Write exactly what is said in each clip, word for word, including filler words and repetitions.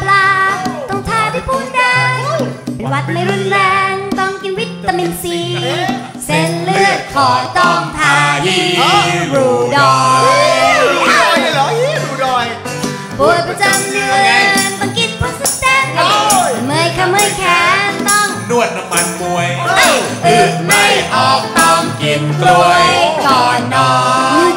ปลาต้องทาด้วยปูนแดงเป็นหวัดไม่รุนแรงต้องกินวิตามินซีเส้นเลือดขอดต้องทาฮีรูดอยปวดประจำเดือนต้องกินโพสแตนเมื่อยขาเมื่อยแขนต้องนวดน้ำมันมวยอึไม่ออกต้องกินกล้วยก่อนนอน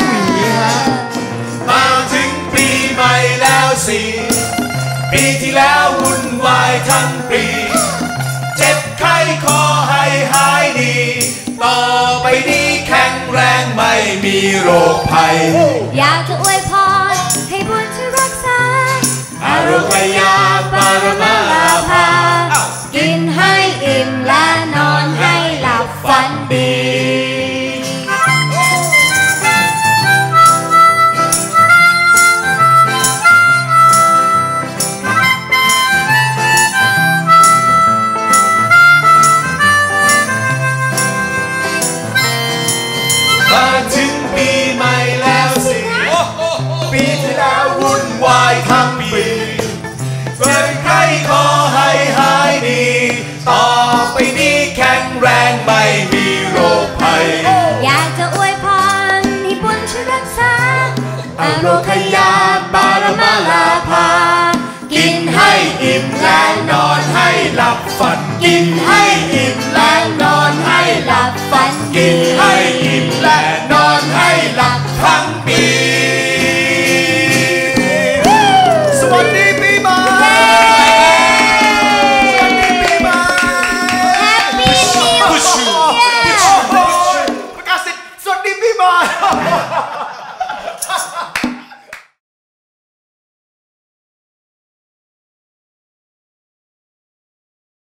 มาถึงปีใหม่แล้วสิปีที่แล้ววุ่นวายทั้งปีเจ็บไข้ขอให้หายดีต่อไปนี้แข็งแรงไม่มีโรคภัยอยากจะอวยพรให้บุญช่วยรักษาอาโรคยาปารมาลาภากินให้อิ่มและนอนให้หลับฝันดีมาถึงปีใหม่แล้วสิปีที่แล้ววุ่นวายทั้งปีเจ็บไข้ขอให้หายดีต่อไปนี้แข็งแรงไม่มีโรคภัยอยากจะอวยพรให้บุญช่วยรักษาอาโรคยาบารมาลาภากินให้อิ่มและนอนให้หลับฝันกินให้อิ่มและนอนให้หลับฝันกินให้อิ่มและนอนให้หลับทั้งปีสวัสดีปีใหม่สวัสดีปีใหม่ Happy New Year ประกาศสิทธิ์สวัสดีปีใหม่